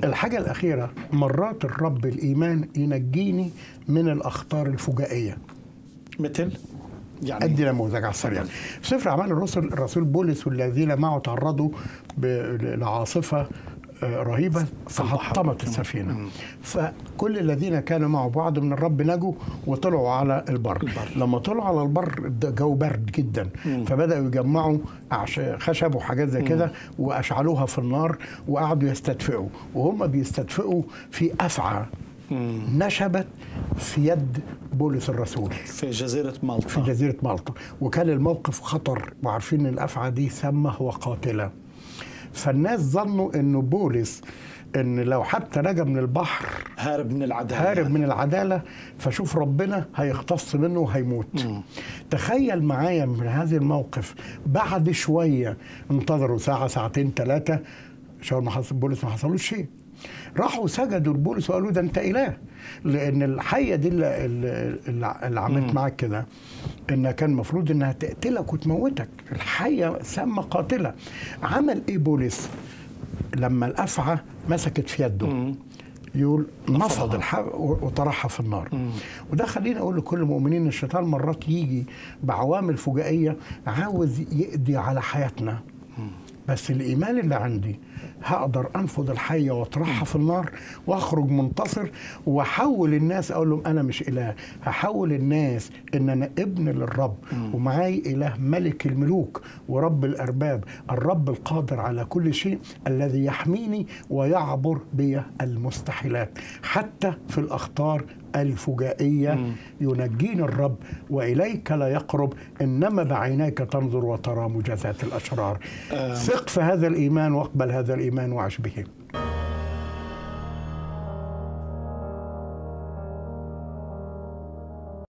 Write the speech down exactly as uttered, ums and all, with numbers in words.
الحاجة الأخيرة، مرات الرب الإيمان ينجيني من الأخطار الفجائية. مثل يعني أدي نموذج على السريع. في سفر أعمال الرسل، الرسول بولس والذين معه تعرضوا لعاصفة رهيبة فحطمت السفينة. مم. فكل الذين كانوا معه بعض من الرب نجوا وطلعوا على البر. البر. لما طلعوا على البر الجو برد جدا. مم. فبدأوا يجمعوا خشب وحاجات زي كده وأشعلوها في النار وقعدوا يستدفئوا، وهم بيستدفئوا في أفعى مم. نشبت في يد بولس الرسول في جزيرة مالطا. في جزيرة مالطا، وكان الموقف خطر، وعارفين ان الأفعى دي سامة وقاتلة. فالناس ظنوا انه بولس ان لو حتى نجا من البحر هارب من العدالة هارب من العدالة فشوف ربنا هيختص منه وهيموت. مم. تخيل معايا من هذا الموقف، بعد شوية انتظروا ساعة ساعتين ثلاثة، شاول ما حصل بولس ما حصلوش شيء، راحوا سجدوا لبولس وقالوا ده انت اله، لان الحيه دي اللي, اللي عملت معاك كده انها كان المفروض انها تقتلك وتموتك، الحيه سامه قاتله. عمل ايه بولس لما الافعى مسكت في يده؟ مم. يقول نفض الحق وطرحها في النار. مم. وده خليني اقول لكل المؤمنين، الشيطان مرات يجي بعوامل فجائيه عاوز يقضي على حياتنا. مم. بس الإيمان اللي عندي هقدر أنفض الحية واطرحها في النار وأخرج منتصر، وأحول الناس أقول لهم أنا مش إله، هحول الناس إن أنا ابن للرب ومعاي إله ملك الملوك ورب الأرباب، الرب القادر على كل شيء الذي يحميني ويعبر بي المستحيلات حتى في الأخطار الفجائية. مم. ينجيني الرب وإليك لا يقرب، إنما بعينيك تنظر وترى مجازات الأشرار. ثق في هذا الإيمان واقبل هذا الإيمان وعش به.